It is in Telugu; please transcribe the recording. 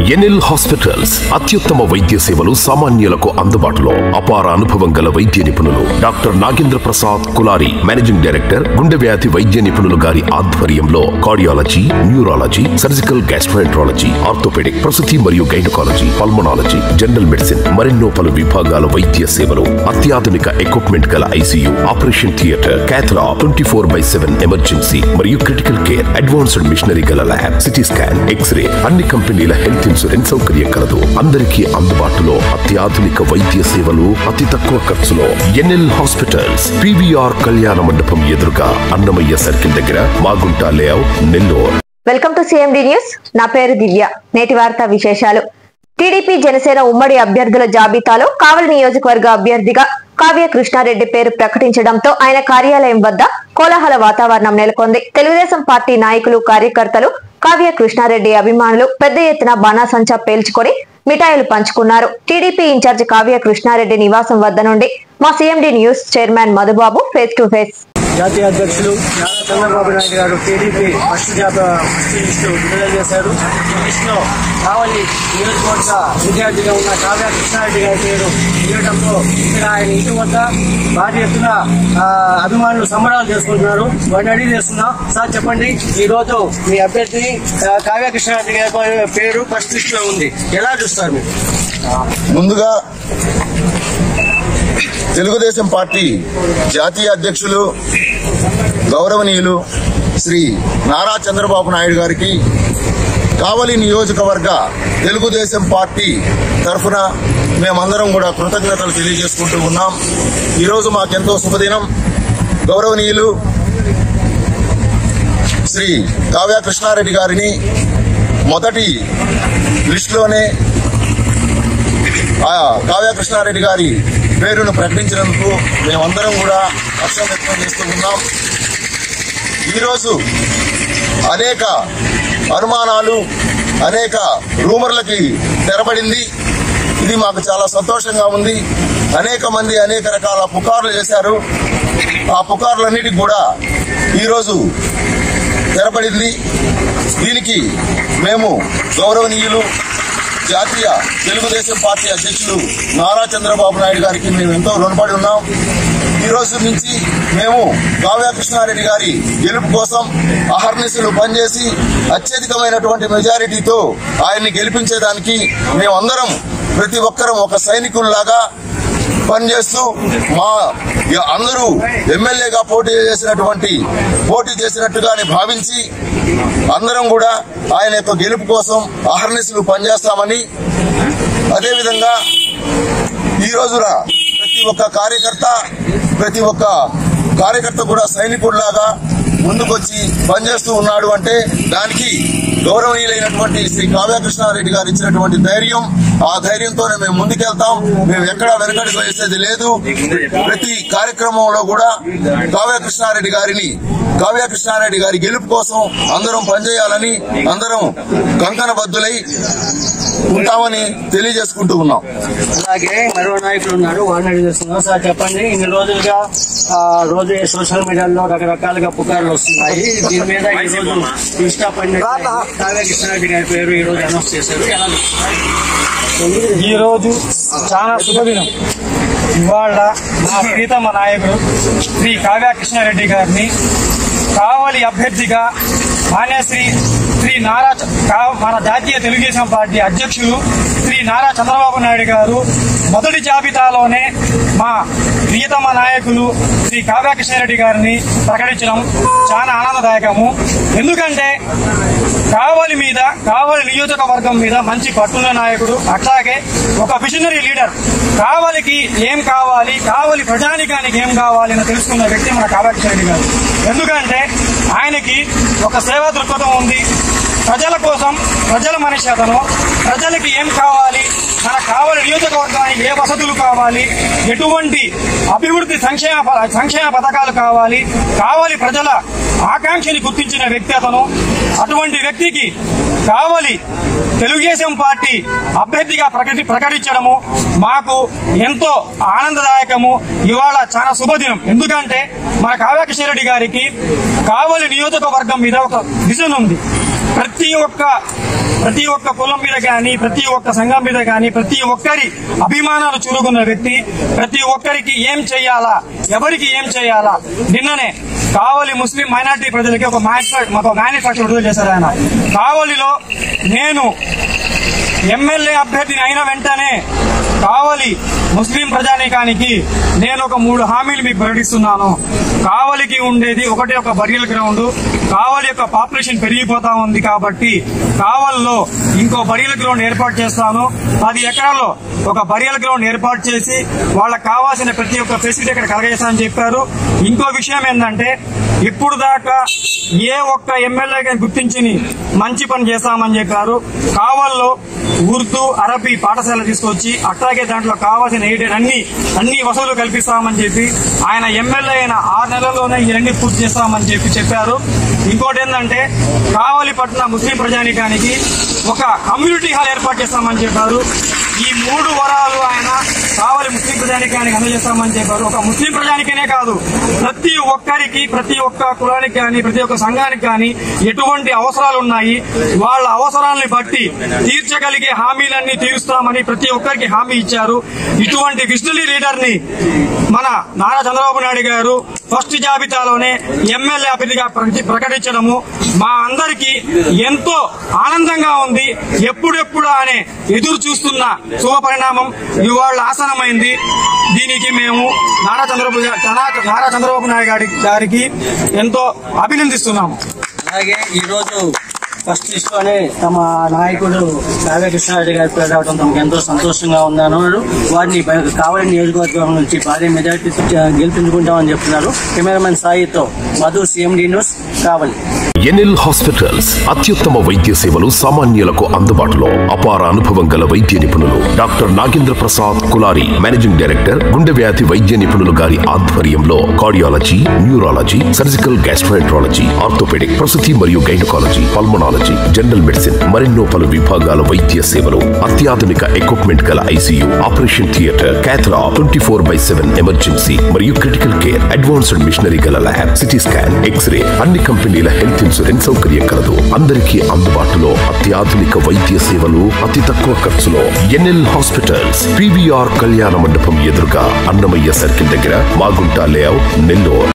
ఎన్ఎల్ హాస్పిటల్స్ అత్యుత్తమ వైద్య సేవలు సామాన్యులకు అందుబాటులో. అపార అనుభవం గల వైద్య నిపుణులు doctor Nagendra Prasad Kulari, managing director, గుండె వ్యాధి వైద్య నిపుణులు గారి ఆధ్వర్యంలో cardiology, neurology, surgical gastroenterology, orthopedic, ప్రసూతి మరియు గైనకాలజీ, పల్మనాలజీ, జనరల్ మెడిసిన్ మరెన్నో పలు విభాగాల వైద్య సేవలు, అత్యాధునిక ఎక్విప్మెంట్ గల ICU, operation theatre, cath lab, 24/7 emergency మరియు క్రిటికల్ కేర్, అడ్వాన్స్డ్ మిషనరీ గల ల్యాబ్, సిటీ స్కాన్, ఎక్స్రే, అన్ని కంపెనీల హెల్త్ ఇన్సూరెన్స్ సౌకర్యం కలదు. అందరికీ అందుబాటులో అత్యాధునిక వైద్య సేవలు అతి తక్కువ ఖర్చులో. ఎన్ఎల్ హాస్పిటల్స్, పీవీఆర్ కళ్యాణ మండపం ఎదురుగా, అన్నమయ్య సర్కిల్ దగ్గర, Magunta layout, Nellore. Welcome to CMD news. నా పేరు దివ్య. నేటి వార్తా విశేషాలు. టీడీపీ జనసేన ఉమ్మడి అభ్యర్థుల జాబితాలో కావలి నియోజకవర్గ అభ్యర్థిగా కావ్య కృష్ణారెడ్డి పేరు ప్రకటించడంతో ఆయన కార్యాలయం వద్ద కోలాహల వాతావరణం నెలకొంది. తెలుగుదేశం పార్టీ నాయకులు, కార్యకర్తలు, కావ్య కృష్ణారెడ్డి అభిమానులు పెద్ద ఎత్తున బాణాసంచా పేల్చుకొని మిఠాయిలు పంచుకున్నారు. టీడీపీ ఇన్ఛార్జ్ కావ్య కృష్ణారెడ్డి నివాసం వద్ద నుండి మా CMD news chairman Madhubabu face to face. జాతీయ అధ్యక్షులు నారా చంద్రబాబు నాయుడు గారు టీడీపీ ఫస్ట్ లిస్టు విడుదల చేశారు. ఈ లిస్టులో కావలి నియోజకవర్గ విద్యార్థిగా ఉన్న కావ్య కృష్ణారెడ్డి గారి పేరు ఇవ్వడంతో ఇక్కడ ఆయన ఇంటి వద్ద భారీ ఎత్తున అభిమానులు సంబరాలు చేసుకుంటున్నారు. వాడిని అడిగి చేస్తున్నాం. సార్ చెప్పండి, ఈ రోజు మీ అభ్యర్థి కావ్య కృష్ణారెడ్డి గారి పేరు ఫస్ట్ లిస్టులో ఉంది, ఎలా చూస్తారు మీరు? ముందుగా తెలుగుదేశం పార్టీ జాతీయ అధ్యక్షులు గౌరవనీయులు శ్రీ నారా చంద్రబాబు నాయుడు గారికి కావలి నియోజకవర్గ తెలుగుదేశం పార్టీ తరఫున మేమందరం కూడా కృతజ్ఞతలు తెలియజేసుకుంటూ ఉన్నాం. ఈరోజు మాకెంతో శుభదినం. గౌరవనీయులు శ్రీ కావ్య కృష్ణారెడ్డి గారిని మొదటి లిస్టులోనే కావ్య కృష్ణారెడ్డి గారి పేరును ప్రకటించినందుకు మేమందరం కూడా హర్షం వ్యక్తం చేస్తూ ఉన్నాం. ఈరోజు అనేక అనుమానాలు, అనేక రూమర్లకి తెరపడింది. ఇది మాకు చాలా సంతోషంగా ఉంది. అనేక మంది అనేక రకాల పుకార్లు చేశారు. ఆ పుకార్లన్నిటికీ కూడా ఈరోజు తెరపడింది. దీనికి మేము గౌరవనీయులు జాతీయ తెలుగుదేశం పార్టీ అధ్యక్షులు నారా చంద్రబాబు నాయుడు గారికి మేము ఎంతో రుణపడి ఉన్నాం. ఈ రోజు నుంచి మేము కావ్య కృష్ణారెడ్డి గారి గెలుపు కోసం అహర్నిశలు పనిచేసి అత్యధికమైనటువంటి మెజారిటీతో ఆయన్ని గెలిపించేదానికి మేమందరం ప్రతి ఒక్కరం ఒక సైనికుల్లాగా పనిచేస్తూ మా అందరూ ఎమ్మెల్యేగా పోటీ చేసినట్టుగానే భావించి అందరం కూడా ఆయన యొక్క గెలుపు కోసం అహర్నిశలు పనిచేస్తామని, అదేవిధంగా ఈ రోజున ప్రతి ఒక్క కార్యకర్త కూడా సైనికుడిలాగా ముందుకొచ్చి పనిచేస్తూ ఉన్నాడు అంటే దానికి గౌరవనీయులైనటువంటి శ్రీ కావ్య కృష్ణారెడ్డి గారు ఇచ్చినటువంటి ధైర్యం, ఆ ధైర్యంతోనే మేము ముందుకెళ్తాం. మేము ఎక్కడా వెనకడుగు వేసేది లేదు. ప్రతి కార్యక్రమంలో కూడా కావ్య కృష్ణారెడ్డి గారి గెలుపు కోసం అందరం పనిచేయాలని, అందరం కంకణబద్దులై ఉంటామని తెలియజేసుకుంటూ ఉన్నాం. అలాగే మరో నాయకులు ఉన్నారు, వాళ్ళని అడిగేస్తున్నాం. సార్ చెప్పండి, ఇన్ని రోజులుగా రోజు సోషల్ మీడియాలో రకరకాలుగా పుకార్లు వస్తున్నాయి. దీని మీద ఈ రోజు ఇష్టపడిన కావ్య కృష్ణారెడ్డి గారి పేరు ఈ రోజు అనౌన్స్ చేశారు. ఈ రోజు చాలా శుభదినం. ఇవాళ మా ప్రీతమ నాయకుడు శ్రీ కావ్య కృష్ణారెడ్డి గారిని కావలి అభ్యర్థిగా మన జాతీయ తెలుగుదేశం పార్టీ అధ్యక్షులు శ్రీ నారా చంద్రబాబు నాయుడు గారు మొదటి జాబితాలోనే మా ప్రియతమ నాయకులు శ్రీ కావ్య కృష్ణారెడ్డి గారిని ప్రకటించడం చాలా ఆనందదాయకము. ఎందుకంటే కావలి నియోజకవర్గం మీద మంచి పట్టున్న నాయకుడు, అట్లాగే ఒక విజనరీ లీడర్. కావలికి ఏం కావాలి, కావలి ప్రజానికానికి ఏం కావాలి అని తెలుసుకున్న వ్యక్తి మన కావ్య కృష్ణారెడ్డి గారు. ఎందుకంటే ఆయనకి ఒక సేవా దృక్పథం ఉంది. ప్రజల కోసం, ప్రజల మనిషి అతను. ప్రజలకి ఏం కావాలి, మన కావలి నియోజకవర్గానికి ఏ వసతులు కావాలి, ఎటువంటి అభివృద్ధి సంక్షేమ పథకాలు కావాలి, కావలి ప్రజల ఆకాంక్షని గుర్తించిన వ్యక్తి అతను. అటువంటి వ్యక్తికి కావలి తెలుగుదేశం పార్టీ అభ్యర్థిగా ప్రకటించడము మాకు ఎంతో ఆనందదాయకము. ఇవాళ చాలా శుభదినం. ఎందుకంటే మన కావ్య కృష్ణారెడ్డి గారికి కావలి నియోజకవర్గం మీద ఒక విజన్ ఉంది. ప్రతి ఒక్క ప్రతి ఒక్క కులం మీద కానీ, ప్రతి ఒక్క సంఘం మీద కానీ, ప్రతి ఒక్కరి అభిమానాలు చురుకున్న వ్యక్తి. ప్రతి ఒక్కరికి ఏం చేయాలా, ఎవరికి ఏం చేయాలా, నిన్ననే కావలి ముస్లిం మైనార్టీ ప్రజలకి ఒక మేనిఫెస్టో విడుదల చేశారు ఆయన. కావలిలో నేను ఎమ్మెల్యే అభ్యర్థిని అయిన వెంటనే కావలి ముస్లిం ప్రజానీకానికి నేను ఒక 3 హామీలు మీకు ప్రకటిస్తున్నాను. కావలికి ఉండేది ఒకటే ఒక బరియల్ గ్రౌండ్. కావలి యొక్క పాపులేషన్ పెరిగిపోతా ఉంది కాబట్టి కావల్లో ఇంకో బరియల్ గ్రౌండ్ ఏర్పాటు చేస్తాను. 10 ఎకరాల్లో ఒక బరియల్ గ్రౌండ్ ఏర్పాటు చేసి వాళ్ళకి కావాల్సిన ప్రతి ఒక్క ఫెసిలిటీ ఇక్కడ కలగజేస్తానని చెప్పారు. ఇంకో విషయం ఏంటంటే, ఇప్పుడు దాకా ఏ ఒక్క ఎమ్మెల్యే గుర్తించి మంచి పని చేస్తామని చెప్పారు. కావల్లో ఉర్దూ, అరబీ పాఠశాల తీసుకొచ్చి అట్లాగే దాంట్లో కావాల్సిన ఎయిడెడ్ అన్ని వసతులు కల్పిస్తామని చెప్పి ఆయన ఎమ్మెల్యే అయిన 6 నెలల్లోనే ఇవన్నీ పూర్తి చేస్తామని చెప్పారు. ఇంకోటి ఏంటంటే, కావలి పట్ల ముస్లిం ప్రజానీకానికి ఒక కమ్యూనిటీ హాల్ ఏర్పాటు చేస్తామని చెప్పారు. ఈ 3 వరాలు ఆయన కావలి ముస్లిం ప్రజానీకానికి అందజేస్తామని చెప్పారు. ఒక ముస్లిం ప్రజానికనే కాదు, ప్రతి ఒక్కరికి, ప్రతి ఒక్క కులానికి కానీ, ప్రతి ఒక్క సంఘానికి కానీ ఎటువంటి అవసరాలు ఉన్నాయి, వాళ్ళ అవసరాలని బట్టి తీర్చగలిగే హామీలన్నీ తీరుస్తామని ప్రతి ఒక్కరికి హామీ ఇచ్చారు. ఇటువంటి విజనరీ లీడర్ ని మన నారా చంద్రబాబు నాయుడు గారు ఫస్ట్ జాబితాలోనే ఎమ్మెల్యే అభ్యర్థిగా ప్రకటించడము మా అందరికీ ఎంతో ఆనందంగా ఉంది. ఎప్పుడెప్పుడు అనే ఎదురు చూస్తున్న శుభ పరిణామం ఇవాళ ఆసనమైంది. దీనికి మేము నారా చంద్రబాబు నాయుడు గారికి ఎంతో అభినందిస్తున్నాము. అలాగే ఈరోజు ఫస్ట్ లిస్ట్ లోనే తమ నాయకుడు కావ్య కృష్ణారెడ్డి గారి పేరు రావడం తమకు ఎంతో సంతోషంగా ఉందన్నారు. వారిని కావలి నియోజకవర్గం నుంచి భారీ మెజార్టీ గెలిపించుకుంటామని చెప్తున్నారు. కెమెరామెన్ సాయితో Madhu, CMD news, Kavali. NL hospitals అత్యుత్తమ వైద్య సేవలు సామాన్యులకు అందుబాటులో. అపార అనుభవం గల వైద్య నిపుణులు doctor Nagendra Prasad Kulari, managing director, గుండె వ్యాధి వైద్య నిపుణులు గారి ఆధ్వర్యంలో cardiology, neurology, surgical gastroenterology, orthopedic, ప్రసూతి మరియు గైనకాలజీ, పల్మనాలజీ, జనరల్ మెడిసిన్ మరెన్నో పలు విభాగాల వైద్య సేవలు. అత్యాధునిక ఎక్విప్మెంట్ గల ICU, ఆపరేషన్ థియేటర్, క్యాథ్లా, 24/7 ఎమర్జెన్సీ మరియు క్రిటికల్ కేర్, అడ్వాన్స్డ్ మిషనరీ గల ల్యాబ్, సిటీ స్కాన్, ఎక్స్రే, అన్ని కంపెనీల హెల్త్ ఇన్సూరెన్స్ సౌకర్యం కలదు. అందరికీ అందుబాటులో అత్యాధునిక వైద్య సేవలు అతి తక్కువ ఖర్చులో. ఎన్ఎల్ హాస్పిటల్స్, PVR కళ్యాణ మండపం ఎదురుగా, అన్నమయ్య సర్కిల్ దగ్గర, మాగుంట లేఅవుట్, నెల్లూరు.